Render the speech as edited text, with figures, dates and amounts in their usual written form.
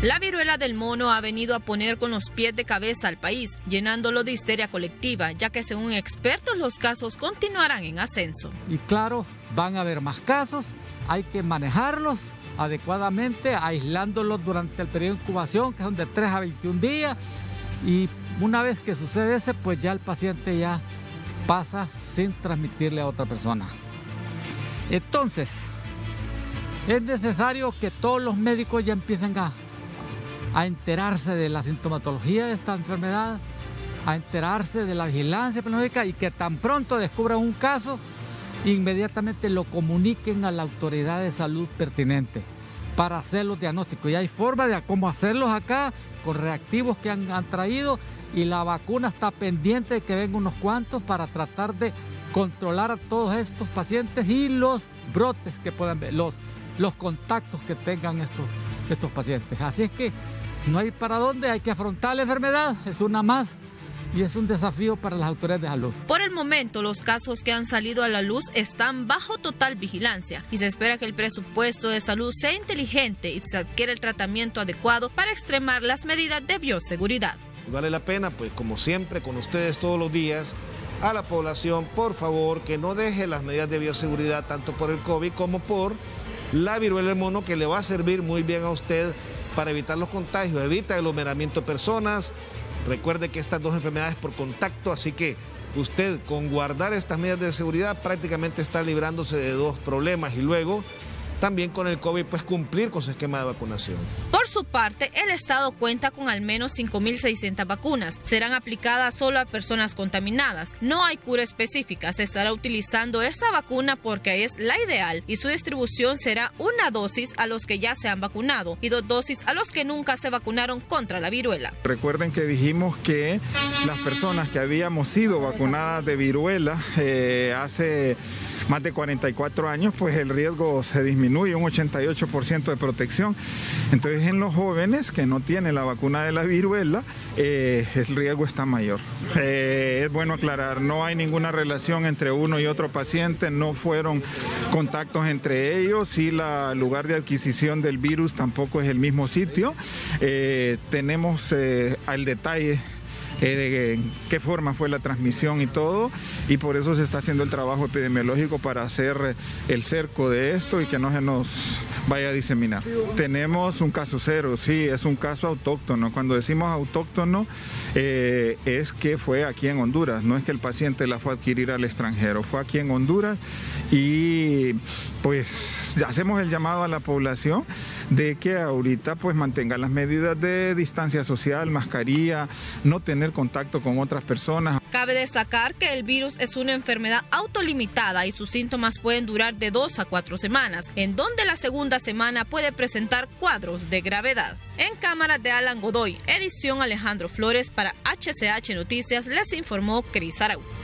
La viruela del mono ha venido a poner con los pies de cabeza al país, llenándolo de histeria colectiva, ya que según expertos los casos continuarán en ascenso. Y claro, van a haber más casos, hay que manejarlos adecuadamente, aislándolos durante el periodo de incubación, que son de 3 a 21 días, y una vez que sucede ese, pues ya el paciente ya pasa sin transmitirle a otra persona. Entonces, es necesario que todos los médicos ya empiecen a enterarse de la sintomatología de esta enfermedad, a enterarse de la vigilancia epidemiológica y que tan pronto descubran un caso, inmediatamente lo comuniquen a la autoridad de salud pertinente para hacer los diagnósticos. Y hay forma de cómo hacerlos acá, con reactivos que han traído, y la vacuna está pendiente de que vengan unos cuantos para tratar de controlar a todos estos pacientes y los brotes que puedan ver, los contactos que tengan estos pacientes. Así es que no hay para dónde, hay que afrontar la enfermedad, es una más. Y es un desafío para las autoridades de salud. Por el momento, los casos que han salido a la luz están bajo total vigilancia y se espera que el presupuesto de salud sea inteligente y se adquiera el tratamiento adecuado para extremar las medidas de bioseguridad. Vale la pena, pues como siempre, con ustedes todos los días, a la población, por favor, que no deje las medidas de bioseguridad tanto por el COVID como por la viruela del mono, que le va a servir muy bien a usted para evitar los contagios, evita aglomeramiento de personas. Recuerde que estas dos enfermedades por contacto, así que usted con guardar estas medidas de seguridad prácticamente está librándose de dos problemas y luego también con el COVID pues cumplir con su esquema de vacunación. Por su parte, el Estado cuenta con al menos 5.600 vacunas. Serán aplicadas solo a personas contaminadas. No hay cura específica. Se estará utilizando esa vacuna porque es la ideal y su distribución será 1 dosis a los que ya se han vacunado y 2 dosis a los que nunca se vacunaron contra la viruela. Recuerden que dijimos que las personas que habíamos sido vacunadas de viruela hace más de 44 años, pues el riesgo se disminuye un 88% de protección. Entonces en los jóvenes que no tienen la vacuna de la viruela, el riesgo está mayor. Es bueno aclarar, no hay ninguna relación entre uno y otro paciente, no fueron contactos entre ellos y el lugar de adquisición del virus tampoco es el mismo sitio. Tenemos al detalle de qué forma fue la transmisión y todo, y por eso se está haciendo el trabajo epidemiológico para hacer el cerco de esto y que no se nos vaya a diseminar. Tenemos un caso cero, sí, es un caso autóctono. Cuando decimos autóctono es que fue aquí en Honduras, no es que el paciente la fue a adquirir al extranjero, fue aquí en Honduras y pues hacemos el llamado a la población de que ahorita pues mantenga las medidas de distancia social, mascarilla, no tener contacto con otras personas. Cabe destacar que el virus es una enfermedad autolimitada y sus síntomas pueden durar de 2 a 4 semanas, en donde la segunda semana puede presentar cuadros de gravedad. En cámara de Alan Godoy, edición Alejandro Flores, para HCH Noticias, les informó Cris Araújo.